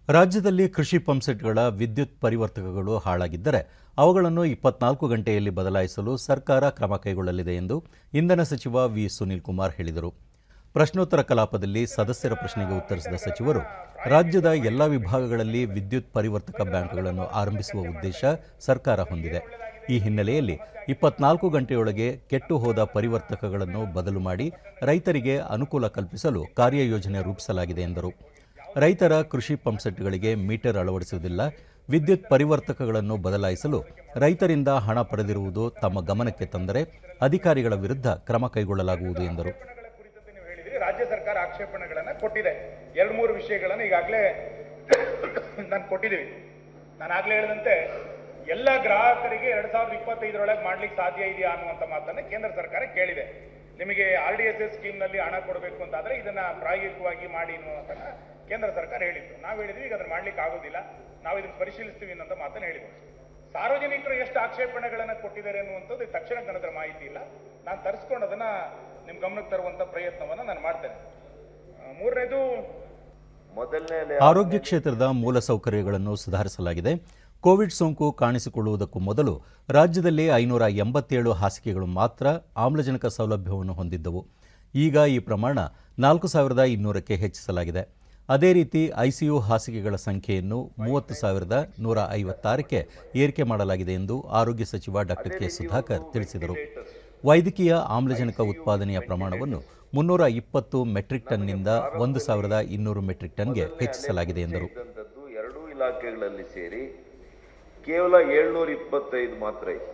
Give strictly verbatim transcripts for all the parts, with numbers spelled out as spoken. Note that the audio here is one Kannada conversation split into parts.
ರಾಜ್ಯದಲ್ಲಿ ಕೃಷಿ ಪಂಪ್ಸೆಟ್ಗಳ ವಿದ್ಯುತ್ ಪರಿವರ್ತಕಗಳು ಹಾಳಾಗಿದ್ದರೆ ಅವುಗಳನ್ನು ಇಪ್ಪತ್ನಾಲ್ಕು ಗಂಟೆಯಲ್ಲಿ ಬದಲಾಯಿಸಲು ಸರ್ಕಾರ ಕ್ರಮ ಕೈಗೊಳ್ಳಲಿದೆ ಎಂದು ಇಂಧನ ಸಚಿವ ವಿ ಸುನೀಲ್ ಕುಮಾರ್ ಹೇಳಿದರು. ಪ್ರಶ್ನೋತ್ತರ ಕಲಾಪದಲ್ಲಿ ಸದಸ್ಯರ ಪ್ರಶ್ನೆಗೆ ಉತ್ತರಿಸಿದ ಸಚಿವರು, ರಾಜ್ಯದ ಎಲ್ಲ ವಿಭಾಗಗಳಲ್ಲಿ ವಿದ್ಯುತ್ ಪರಿವರ್ತಕ ಬ್ಯಾಂಕ್ಗಳನ್ನು ಆರಂಭಿಸುವ ಉದ್ದೇಶ ಸರ್ಕಾರ ಹೊಂದಿದೆ. ಈ ಹಿನ್ನೆಲೆಯಲ್ಲಿ ಇಪ್ಪತ್ನಾಲ್ಕು ಗಂಟೆಯೊಳಗೆ ಕೆಟ್ಟು ಹೋದ ಪರಿವರ್ತಕಗಳನ್ನು ಬದಲು ಮಾಡಿ ರೈತರಿಗೆ ಅನುಕೂಲ ಕಲ್ಪಿಸಲು ಕಾರ್ಯಯೋಜನೆ ರೂಪಿಸಲಾಗಿದೆ ಎಂದರು. ರೈತರ ಕೃಷಿ ಪಂಪ್ಸೆಟ್ಗಳಿಗೆ ಮೀಟರ್ ಅಳವಡಿಸುವುದಿಲ್ಲ. ವಿದ್ಯುತ್ ಪರಿವರ್ತಕಗಳನ್ನು ಬದಲಾಯಿಸಲು ರೈತರಿಂದ ಹಣ ಪಡೆದಿರುವುದು ತಮ್ಮ ಗಮನಕ್ಕೆ ತಂದರೆ ಅಧಿಕಾರಿಗಳ ವಿರುದ್ಧ ಕ್ರಮ ಕೈಗೊಳ್ಳಲಾಗುವುದು ಎಂದರು. ರಾಜ್ಯ ಸರ್ಕಾರ ಆಕ್ಷೇಪಣೆಗಳನ್ನು ಕೊಟ್ಟಿದೆ. ಎರಡು ಮೂರು ವಿಷಯಗಳನ್ನು ಈಗಾಗಲೇ ನಾನು ಕೊಟ್ಟಿದ್ದೀವಿ. ನಾನು ಆಗಲೇ ಹೇಳಿದಂತೆ ಎಲ್ಲ ಗ್ರಾಹಕರಿಗೆ ಎರಡ್ ಸಾವಿರದ ಇಪ್ಪತ್ತೈದರೊಳಗೆ ಮಾಡ್ಲಿಕ್ಕೆ ಸಾಧ್ಯ ಇದೆಯಾ ಅನ್ನುವಂಥ ಮಾತನ್ನು ಕೇಂದ್ರ ಸರ್ಕಾರ ಕೇಳಿದೆ. ನಿಮಗೆ ಆರ್ ಡಿ ಎಸ್ ಎಸ್ ಸ್ಕೀಮ್ನಲ್ಲಿ ಹಣ ಕೊಡಬೇಕು ಅಂತಾದ್ರೆ ಇದನ್ನ ಪ್ರಾಯೋಗಿಕವಾಗಿ ಮಾಡಿ ಅನ್ನುವಂಥನ್ನ ಕೇಂದ್ರ ಸರ್ಕಾರ ಹೇಳಿತ್ತು. ನಾವು ಹೇಳಿದ್ವಿ ಈಗ ಅದನ್ನ ಮಾಡ್ಲಿಕ್ಕೆ ಆಗೋದಿಲ್ಲ, ನಾವು ಇದನ್ನು ಪರಿಶೀಲಿಸ್ತೀವಿ ಅನ್ನೋ ಮಾತನ್ನು ಹೇಳಿದ್ವಿ. ಸಾರ್ವಜನಿಕರು ಎಷ್ಟು ಆಕ್ಷೇಪಣೆಗಳನ್ನು ಕೊಟ್ಟಿದ್ದಾರೆ ಅನ್ನುವಂಥದ್ದು ತಕ್ಷಣ ನನಗೆ ಮಾಹಿತಿ ಇಲ್ಲ. ನಾನು ತರಿಸ್ಕೊಂಡು ಅದನ್ನ ನಿಮ್ಮ ಗಮನಕ್ಕೆ ತರುವಂತ ಪ್ರಯತ್ನವನ್ನು ನಾನು ಮಾಡ್ತೇನೆ. ಮೂರನೇದು, ಮೊದಲನೇ ಆರೋಗ್ಯ ಕ್ಷೇತ್ರದ ಮೂಲಸೌಕರ್ಯಗಳನ್ನು ಸುಧಾರಿಸಲಾಗಿದೆ. ಕೋವಿಡ್ ಸೋಂಕು ಕಾಣಿಸಿಕೊಳ್ಳುವುದಕ್ಕೂ ಮೊದಲು ರಾಜ್ಯದಲ್ಲಿ ಐನೂರ ಎಂಬತ್ತೇಳು ಹಾಸಿಗೆಗಳು ಮಾತ್ರ ಆಮ್ಲಜನಕ ಸೌಲಭ್ಯವನ್ನು ಹೊಂದಿದ್ದವು. ಈಗ ಈ ಪ್ರಮಾಣ ನಾಲ್ಕು ಸಾವಿರದ ಇನ್ನೂರಕ್ಕೆ ಹೆಚ್ಚಿಸಲಾಗಿದೆ. ಅದೇ ರೀತಿ ಐಸಿಯು ಹಾಸಿಗೆಗಳ ಸಂಖ್ಯೆಯನ್ನು ಮೂವತ್ತು ಸಾವಿರದ ನೂರ ಐವತ್ತಾರಕ್ಕೆ ಏರಿಕೆ ಮಾಡಲಾಗಿದೆ ಎಂದು ಆರೋಗ್ಯ ಸಚಿವ ಡಾಕ್ಟರ್ ಕೆ ಸುಧಾಕರ್ ತಿಳಿಸಿದರು. ವೈದ್ಯಕೀಯ ಆಮ್ಲಜನಕ ಉತ್ಪಾದನೆಯ ಪ್ರಮಾಣವನ್ನು ಮುನ್ನೂರ ಇಪ್ಪತ್ತು ಮೆಟ್ರಿಕ್ ಟನ್ನಿಂದ ಒಂದು ಸಾವಿರದ ಇನ್ನೂರು ಮೆಟ್ರಿಕ್ ಟನ್ಗೆ ಹೆಚ್ಚಿಸಲಾಗಿದೆ ಎಂದರು. ಎರಡೂ ಇಲಾಖೆಗಳಲ್ಲಿ ಸೇರಿ ಕೇವಲ ಏಳ್ನೂರ ಇಪ್ಪತ್ತೈದು ಮಾತ್ರ ಇದೆ.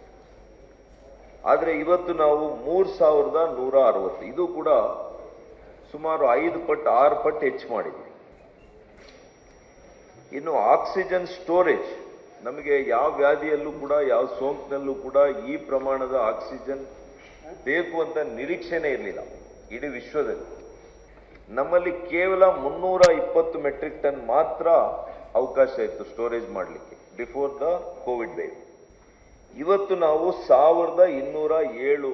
ಆದರೆ ಇವತ್ತು ನಾವು ಮೂರ್ ಸಾವಿರದ ನೂರ ಅರವತ್ತು, ಇದು ಕೂಡ ಸುಮಾರು ಐದು ಪಟ್ಟು ಆರು ಪಟ್ಟು ಹೆಚ್ಚು ಮಾಡಿದ್ವಿ. ಇನ್ನು ಆಕ್ಸಿಜನ್ ಸ್ಟೋರೇಜ್, ನಮಗೆ ಯಾವ ವ್ಯಾಧಿಯಲ್ಲೂ ಕೂಡ ಯಾವ ಸೋಂಕಿನಲ್ಲೂ ಕೂಡ ಈ ಪ್ರಮಾಣದ ಆಕ್ಸಿಜನ್ ಬೇಕು ಅಂತ ನಿರೀಕ್ಷೆನೇ ಇರಲಿಲ್ಲ ಇಡೀ ವಿಶ್ವದಲ್ಲಿ. ನಮ್ಮಲ್ಲಿ ಕೇವಲ ಮುನ್ನೂರ ಇಪ್ಪತ್ತು ಮೆಟ್ರಿಕ್ ಟನ್ ಮಾತ್ರ ಅವಕಾಶ ಇತ್ತು ಸ್ಟೋರೇಜ್ ಮಾಡಲಿಕ್ಕೆ ಬಿಫೋರ್ ದ ಕೋವಿಡ್ ವೇವ್. ಇವತ್ತು ನಾವು ಸಾವಿರದ ಇನ್ನೂರ ಏಳು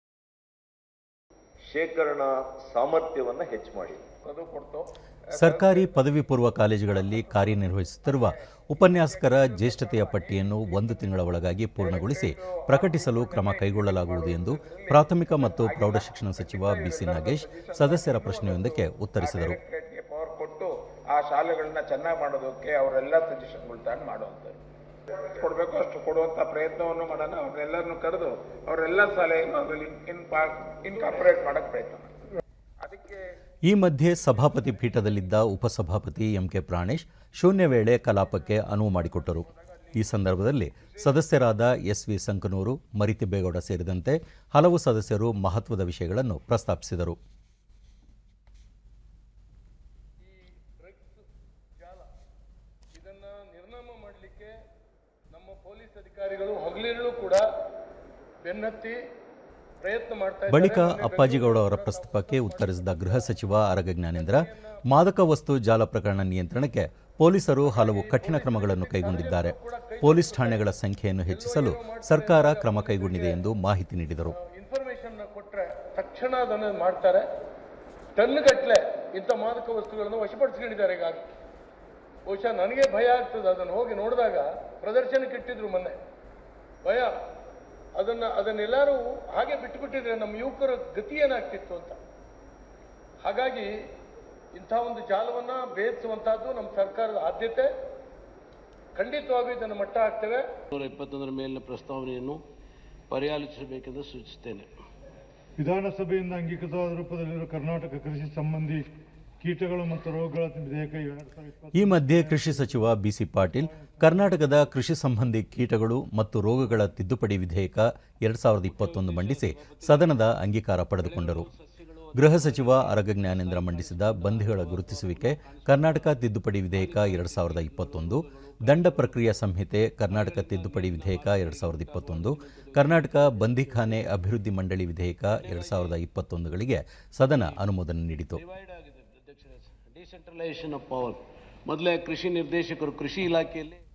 ಶೇಖರಣಾ ಸಾಮರ್ಥ್ಯವನ್ನು ಹೆಚ್ಚು ಮಾಡಿದ್ವಿ. ಸರ್ಕಾರಿ ಪದವಿ ಪೂರ್ವ ಕಾಲೇಜುಗಳಲ್ಲಿ ಕಾರ್ಯನಿರ್ವಹಿಸುತ್ತಿರುವ ಉಪನ್ಯಾಸಕರ ಜ್ಯೇಷ್ಠತೆಯ ಪಟ್ಟಿಯನ್ನು ಒಂದು ತಿಂಗಳ ಒಳಗಾಗಿ ಪೂರ್ಣಗೊಳಿಸಿ ಪ್ರಕಟಿಸಲು ಕ್ರಮ ಕೈಗೊಳ್ಳಲಾಗುವುದು ಎಂದು ಪ್ರಾಥಮಿಕ ಮತ್ತು ಪ್ರೌಢಶಿಕ್ಷಣ ಸಚಿವ ಬಿಸಿ ನಾಗೇಶ್ ಸದಸ್ಯರ ಪ್ರಶ್ನೆಯೊಂದಕ್ಕೆ ಉತ್ತರಿಸಿದರು. ಆ ಶಾಲೆಗಳನ್ನ ಚೆನ್ನಾಗಿ ಮಾಡೋದಕ್ಕೆ ಅವರೆಲ್ಲ ಸಜೆಷನ್ಗಳು ತಗೊಂಡು ಮಾಡುವಂಥದ್ದು ಕೊಡಬೇಕು, ಅಷ್ಟು ಕೊಡುವಂಥ ಪ್ರಯತ್ನವನ್ನು ಮಾಡೋಣ. ಅವ್ರೆಲ್ಲರನ್ನು ಕರೆದು ಅವರೆಲ್ಲ ಶಾಲೆಯನ್ನು ಅದರಲ್ಲಿ ಇನ್ಕಾರ್ಪೊರೇಟ್ ಮಾಡೋಕ್ಕೆ ಪ್ರಯತ್ನ ಮಾಡ್ತಾರೆ. ಅದಕ್ಕೆ ಈ ಮಧ್ಯೆ ಸಭಾಪತಿ ಪೀಠದಲ್ಲಿದ್ದ ಉಪಸಭಾಪತಿ ಎಂ ಕೆ ಪ್ರಾಣೇಶ್ ಶೂನ್ಯ ವೇಳೆ ಕಲಾಪಕ್ಕೆ ಅನುವು ಮಾಡಿಕೊಟ್ಟರು. ಈ ಸಂದರ್ಭದಲ್ಲಿ ಸದಸ್ಯರಾದ ಎಸ್ ವಿ ಸಂಕನೂರು, ಮರಿತಿಬ್ಬೇಗೌಡ ಸೇರಿದಂತೆ ಹಲವು ಸದಸ್ಯರು ಮಹತ್ವದ ವಿಷಯಗಳನ್ನು ಪ್ರಸ್ತಾಪಿಸಿದರು. ಇದನ್ನ ನಿರ್ನಾಮ ಮಾಡಲಿಕ್ಕೆ ನಮ್ಮ ಪೊಲೀಸ್ ಅಧಿಕಾರಿಗಳು ಹಗಲಿರುಳು ಕೂಡ ಬೆನ್ನತ್ತಿ ಪ್ರಯತ್ನ ಮಾಡ್ತಾ ಇದ್ದಾರೆ. ಬಳಿಕ ಅಪ್ಪಾಜಿಗೌಡ ಅವರ ಪ್ರಸ್ತಾಪಕ್ಕೆ ಉತ್ತರಿಸಿದ ಗೃಹ ಸಚಿವ ಆರಗ ಜ್ಞಾನೇಂದ್ರ, ಮಾದಕ ವಸ್ತು ಜಾಲ ಪ್ರಕರಣ ನಿಯಂತ್ರಣಕ್ಕೆ ಪೊಲೀಸರು ಹಲವು ಕಠಿಣ ಕ್ರಮಗಳನ್ನು ಕೈಗೊಂಡಿದ್ದಾರೆ. ಪೊಲೀಸ್ ಠಾಣೆಗಳ ಸಂಖ್ಯೆಯನ್ನು ಹೆಚ್ಚಿಸಲು ಸರ್ಕಾರ ಕ್ರಮ ಕೈಗೊಂಡಿದೆ ಎಂದು ಮಾಹಿತಿ ನೀಡಿದರು. ಇನ್ಫಾರ್ಮೇಶನ್ ಕೊಟ್ಟರೆ ತಕ್ಷಣ ಅದನ್ನು ಮಾಡ್ತಾರೆ. ಟನ್ಗಟ್ಟಲೆ ಇಂಥ ಮಾದಕ ವಸ್ತುಗಳನ್ನು ವಶಪಡಿಸಿಕೊಂಡಿದ್ದಾರೆ. ಈಗ ಬಹುಶಃ ನನಗೆ ಭಯ ಆಗ್ತದೆ ಅದನ್ನು ಹೋಗಿ ನೋಡಿದಾಗ. ಪ್ರದರ್ಶನಕ್ಕೆ ಇಟ್ಟಿದ್ರು ಮೊನ್ನೆ, ಭಯ. ಅದನ್ನ ಅದನ್ನೆಲ್ಲರೂ ಹಾಗೆ ಬಿಟ್ಟುಬಿಟ್ಟಿದ್ರೆ ನಮ್ಮ ಯುವಕರ ಗತಿ ಏನಾಗ್ತಿತ್ತು ಅಂತ. ಹಾಗಾಗಿ ಇಂಥ ಒಂದು ಜಾಲವನ್ನ ಭೇದಿಸುವಂತಹದ್ದು ನಮ್ಮ ಸರ್ಕಾರದ ಆದ್ಯತೆ. ಖಂಡಿತವಾಗಿ ಇದನ್ನು ಮಟ್ಟ ಹಾಕ್ತೇವೆ. ನೂರ ಇಪ್ಪತ್ತೊಂದರ ಮೇಲಿನ ಪ್ರಸ್ತಾವನೆಯನ್ನು ಪರಿಶೀಲಿಸಬೇಕೆಂದು ಸೂಚಿಸುತ್ತೇನೆ. ವಿಧಾನಸಭೆಯಿಂದ ಅಂಗೀಕೃತವಾದ ರೂಪದಲ್ಲಿರುವ ಕರ್ನಾಟಕ ಕೃಷಿ ಸಂಬಂಧಿ ಕೀಟಗಳು ಮತ್ತು ರೋಗಗಳ ವಿಧೇಯಕ. ಈ ಮಧ್ಯೆ ಕೃಷಿ ಸಚಿವ ಬಿಸಿ ಪಾಟೀಲ್ ಕರ್ನಾಟಕದ ಕೃಷಿ ಸಂಬಂಧಿ ಕೀಟಗಳು ಮತ್ತು ರೋಗಗಳ ತಿದ್ದುಪಡಿ ವಿಧೇಯಕ ಎರಡ್ ಸಾವಿರದ ಇಪ್ಪತ್ತೊಂದು ಮಂಡಿಸಿ ಸದನದ ಅಂಗೀಕಾರ ಪಡೆದುಕೊಂಡರು. ಗೃಹ ಸಚಿವ ಆರಗ ಜ್ಞಾನೇಂದ್ರ ಮಂಡಿಸಿದ ಬಂಧಿಗಳ ಗುರುತಿಸುವಿಕೆ ಕರ್ನಾಟಕ ತಿದ್ದುಪಡಿ ವಿಧೇಯಕ ಎರಡ್ ಸಾವಿರದ ಇಪ್ಪತ್ತೊಂದು, ದಂಡ ಪ್ರಕ್ರಿಯಾ ಸಂಹಿತೆ ಕರ್ನಾಟಕ ತಿದ್ದುಪಡಿ ವಿಧೇಯಕ ಎರಡ್ ಸಾವಿರದ ಇಪ್ಪತ್ತೊಂದು, ಕರ್ನಾಟಕ ಬಂದಿಖಾನೆ ಅಭಿವೃದ್ಧಿ ಮಂಡಳಿ ವಿಧೇಯಕ ಎರಡ್ ಸಾವಿರದ ಇಪ್ಪತ್ತೊಂದುಗಳಿಗೆ ಸದನ ಅನುಮೋದನೆ ನೀಡಿತು. Decentralisation of power. ಮೊದಲೇ ಕೃಷಿ ನಿರ್ದೇಶಕರು ಕೃಷಿ ಇಲಾಖೆಯಲ್ಲಿ